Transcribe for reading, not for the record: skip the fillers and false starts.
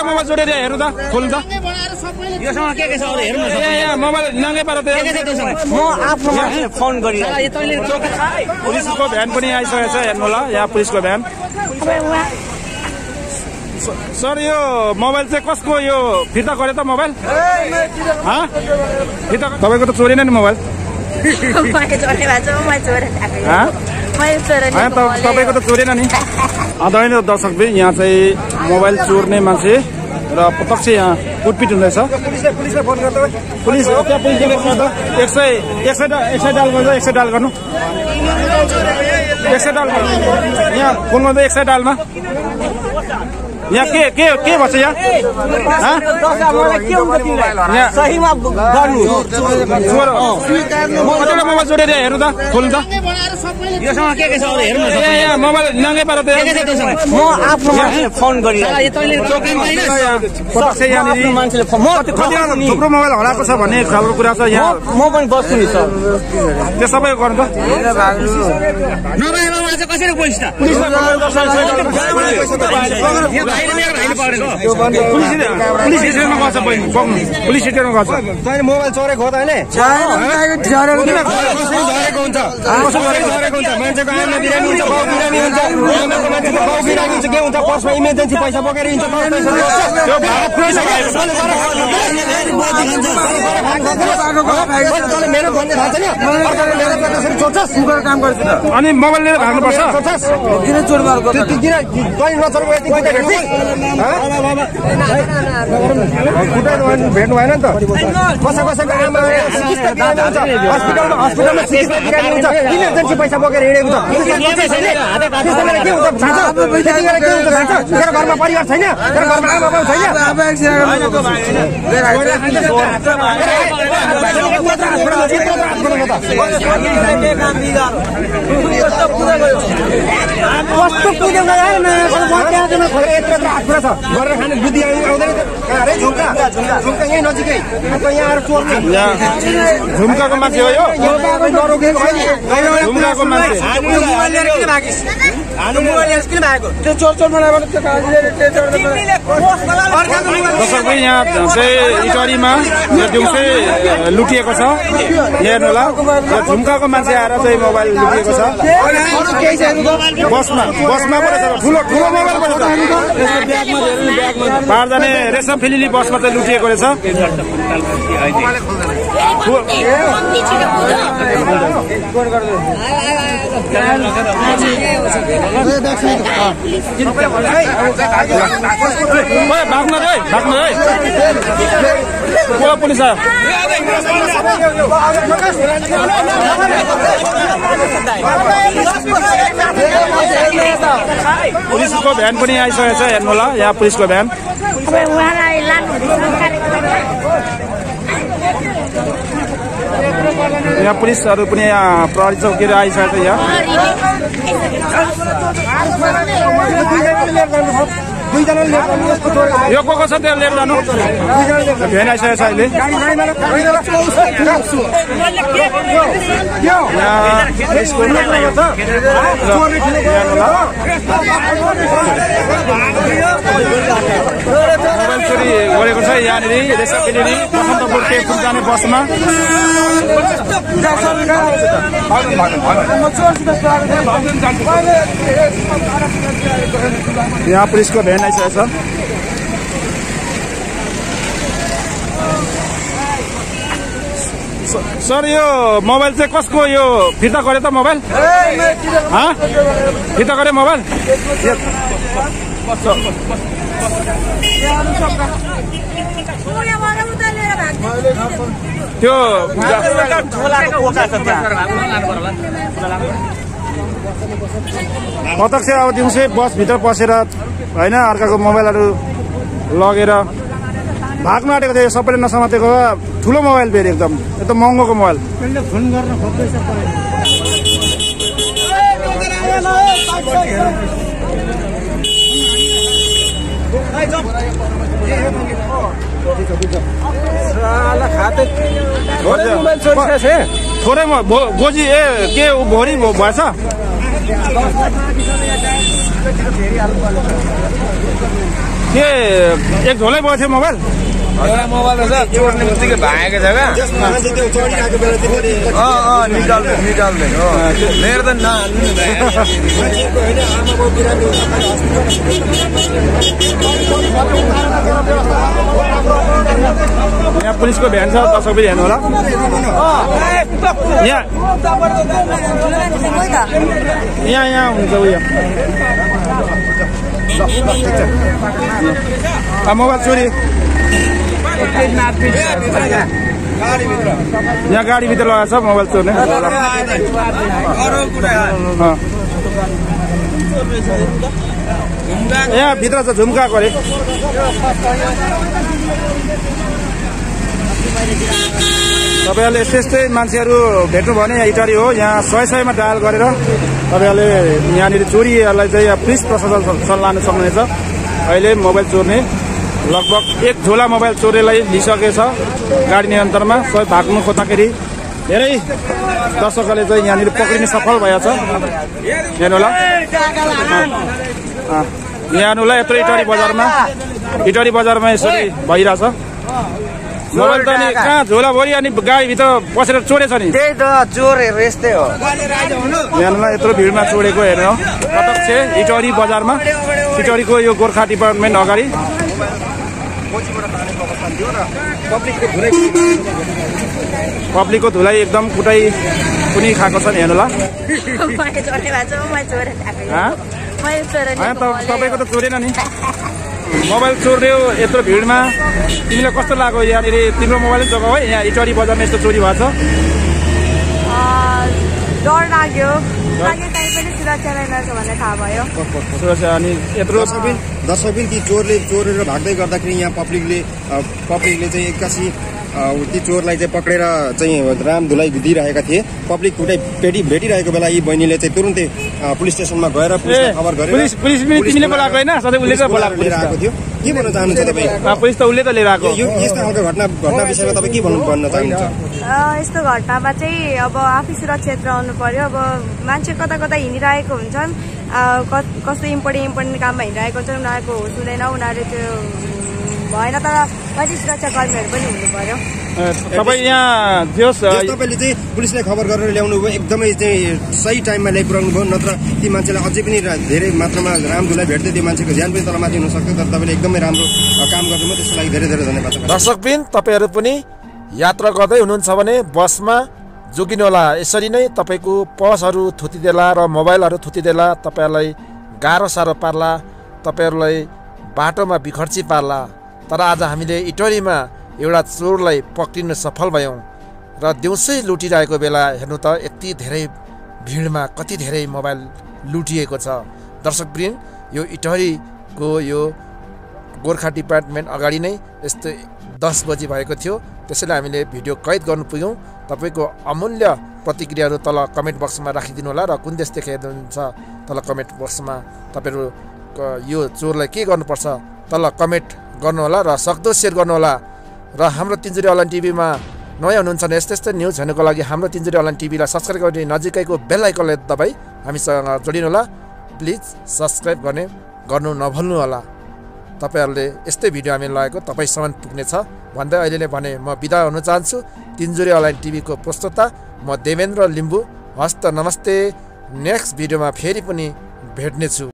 Mobile जोडेर हेर्नु त खोल्नु त योसँग के छ अरु हेर्नु न यहाँ मोबाइल नङ्गै पार त के छ त्यसमा म आफ्नो मान्छेले फोन गरिरहेको तैले पुलिसको भ्यान पनि आइसकेको छ हेर्नु होला यहाँ पुलिसको भ्यान सर यो मोबाइल चाहिँ कसको यो फिर्ता गर्यो त मोबाइल फिर्ता तपाईको त चोरेन नि मोबाइल तपाईको त चोरेन नि आदरणीय दर्शकबिन यहाँ चाहिँ मोबाइल चोर्ने मान्छे र प्रत्यक्ष यहाँ कुटपिट हुँदैछ पुलिसलाई फोन गर्दा पुलिस त्यहाँ पुलिस 100 डायल गर्दा 100 डायल गर्नु 100 डायल गर्नु यहाँ फोन गर्दा 100 डायलमा यहाँ के भन्छ यहाँ सहीमा गर्नु कतिवटा मोबाइल जोडेर हेर्नु त खोल्नु त योसँग के छ अरु हेर्नु न यहाँ मोबाइल नङ्गै पार त के छ त्यसमा म आफ्नो मान्छेले फोन गरिरहेको तैले प्रत्यक्ष यहाँनिर मान्छेले फोन थुप्रो मोबाइल हराएको छ भन्ने खालको कुरा छ यहाँ म पनि बस्छु नि सर त्यो सबै गर्नु त नभएमा आज कसरी पुलिस त पुलिस स्टेसनमा गछ बहिनी बग्नु पुलिस स्टेसनमा गछ तैले मोबाइल चोरेको हो त हैन झरेको हुन्छ मान्छेको आमा बिरामी हुन्छ बाउ बिरामी हुन्छ आमाको मान्छेको बाउ बिरामी हुन्छ के हुन्छ पर्समा इमर्जेन्सी पैसा बोकेर हिँड्छ मेरो भन्ने थाहा छैन काम गर्छ अनि मोबाइल लिएर भाग्नुपर्छ किन चोर मार्को किन कहिले नचोरेको यति पैसा भेट्नु भएन नि त कसैको आमा हस्पिटलमा चिकित्सा बिरामी हुन्छ इमर्जेन्सी पैसा बोकेर हिँडेको छ तेरो घरमा परिवार छैन तेरो घरमा आमा बाउ छैन कस्तो पुग्यो गरेर खाने बुद्धि आउँदैन झुम्का यहीँ नजिकै यहाँ आएर चोर्ने झुम्काको मान्छे हो यो झुम्काको मान्छे दर्शक यहाँ चाहिँ इटरीमा दिउँसै लुटिएको छ हेर्नु होला झुम्काको मान्छे आएर चाहिँ मोबाइल लुटिएको छ बसमा ठुलो मोबाइल पनि बाह्र जाने रेशम फेलिली बसमा चाहिँ लुटिएको रहेछ पुलिस पुलिसको भ्यान पनि आइसकेको छ हेर्नु होला यहाँ पुलिसको भ्यान यहाँ पुलिसहरू पनि यहाँ प्रहरी चौकीहरू आइसकेको छ यहाँ यो को छ त्यहाँ लिएर जानु भ्यान आइसकेको छ अहिले मोबाइल चोरी गरेको छ यहाँनिर रेसपिलिटी बसन्तपुर टेकपुर जाने बसमा यहाँ पुलिसको भ्यान आइसकेको छ सर यो मोबाइल चाहिँ कसको यो फिर्ता गर्यो त मोबाइल फिर्ता गर्यो मोबाइल त्यो प्रत्यक्ष अब दिउँसै बसभित्र पसेर होइन अर्काको मोबाइलहरू लगेर भाग्न आँटेको थियो सबैले नसमातेको ठुलो मोबाइल फेरि एकदम महँगोको मोबाइल थोरै गोजी के भोरी भएछ के एक झोलै भयो थियो मोबाइल मोबाइल चोर्ने बित्तिकै भागेको छ क्या निकाल्दैन लिएर त नहाल्नु यहाँ पुलिसको भ्यान छ दर्शक पनि हेर्नु होला यहाँ हुन्छ उयो मोबाइल चोरी यहाँ गाडीभित्र लगाएको छ मोबाइल चोर्ने यहाँ भित्र छ झुम्काको अरे तपाईँहरूले यस्तै मान्छेहरू भेट्नु भने इटारी हो यहाँ 100-100 मा डायल गरेर तपाईँहरूले यहाँनिर चोरीहरूलाई चाहिँ पुलिस प्रशासन लान सक्नुहुनेछ। अहिले मोबाइल चोर्ने लगभग 1 झोला मोबाइल चोरेलाई लिइसकेको छ गाडी नियन्त्रणमा। सबै भाग्नु खोज्दाखेरि धेरै दर्शकहरूले चाहिँ यहाँनिर पक्रिन सफल भएको छ। हेर्नुहोला यहाँ यत्रो इटारी बजारमा यसरी भइरहेछ। मोबाइल त नि कहाँ झोला भरि अनि गाडीभित्र बसेर चोरेछ नि त्यही त चोरहरू यस्तै हो। यहाँलाई यत्रो भिडमा चोरेको हेर्नु प्रत्यक्ष इटरी बजारमा इटरीको यो गोर्खा डिपार्टमेन्ट अगाडि पब्लिकको धुलाई एकदम कुटाइ पनि खाएको छ नि हेर्नुला। तपाईँको त चोरेन नि मोबाइल चोर्यो यत्रो भिडमा तिमीलाई कस्तो लाग्यो? यहाँनिर तिम्रो मोबाइल जग्गा है यहाँ इटरी बजारमा यस्तो चोरी भएको छ? डर लाग्यो सुरक्षा अनि यत्रो दर्शक पनि ती चोरेर भाग्दै गर्दाखेरि यहाँ पब्लिकले चाहिँ एक्कासी ती चोरलाई चाहिँ पक्रेर चाहिँ रामधुलाई दिइरहेका थिए। पब्लिक भेटिरहेको बेला यी बहिनीले चाहिँ तुरुन्तै पुलिस स्टेसनमा गएर पुलिसलाई खबर गरेर पुलिस तिमीले बोलाएको हैन सधैँ उले चाहिँ बोलाएको लिएर आएको थियो। के भन्न चाहनुहुन्छ तपाईँ? पुलिस त उले त लिएर आएको। यो यस्तो खालको घटना विषयमा तपाईँ के भन्न चाहनुहुन्छ? यस्तो घटनामा चाहिँ अब आफै सुरक्षित रहनु पर्यो। अब मान्छे कता हिँडिरहेको हुन्छन्, कस्तो इम्पोर्टेन्ट काममा हिँडिरहेको हुन्छन्, उनीहरूको होस हुँदैन, उनीहरूले त्यो भएन। तर मान्छे सुरक्षा कर्मीहरू पनि हुनु पर्यो। तपाईँ यहाँ तपाईँले चाहिँ पुलिसलाई खबर गरेर ल्याउनु भयो, एकदमै चाहिँ सही टाइममा ल्याइपुऱ्याउनु भयो, नत्र ती मान्छेलाई अझै पनि धेरै मात्रामा रामधुलाई भेट्दै त्यो मान्छेको ज्यान पनि तलमाथि हुन सक्थ्यो। तर तपाईँले एकदमै राम्रो काम गर्नुभयो, त्यसको लागि धेरै धन्यवाद। दर्शकबिन तपाईँहरू पनि यात्रा गर्दै हुनुहुन्छ भने बसमा जोगिनुहोला। यसरी नै तपाईँको पर्सहरू थुतिदेला र मोबाइलहरू थुतिदेला तपाईँहरूलाई गाह्रो साह्रो पार्ला, तपाईँहरूलाई बाटोमा बिखर्ची पार्ला। तर आज हामीले इटरीमा एउटा चोरलाई पक्रिन सफल भयौँ र दिउँसै लुटिरहेको बेला हेर्नु त यति धेरै भिडमा कति धेरै मोबाइल लुटिएको छ। दर्शकवृन्द यो इटरीको यो गोर्खा डिपार्टमेन्ट अगाडि नै यस्तो 10 बजी भएको थियो। त्यसैले हामीले भिडियो कैद गर्नु पुग्यौँ। तपाईँको अमूल्य प्रतिक्रियाहरू तल कमेन्ट बक्समा राखिदिनु होला र कुन देशदेखि हेर्नुहुन्छ तल कमेन्ट बक्समा तपाईँहरू यो चोरलाई के गर्नुपर्छ तल कमेन्ट गर्नुहोला र सक्दो सेयर गर्नुहोला। र हाम्रो तिनजुरी अनलाइन टिभीमा नयाँ हुनुहुन्छ भने यस्तै न्युज हेर्नुको लागि हाम्रो तिनजुरी अनलाइन टिभीलाई सब्सक्राइब गर्ने नजिकैको बेल आइकनलाई दबाई हामीसँग जोडिनुहोला। प्लिज सब्सक्राइब गर्नु नभुल्नु होला। तपाईँहरूले यस्तै भिडियो हामी लगाएको तपाईँसम्म पुग्नेछ भन्दै अहिले नै भने म बिदा हुन चाहन्छु। तिनजुरी अनलाइन टिभीको प्रस्तोता म देवेन्द्र लिम्बू। हस्त नमस्ते। नेक्स्ट भिडियोमा फेरि पनि भेट्नेछु।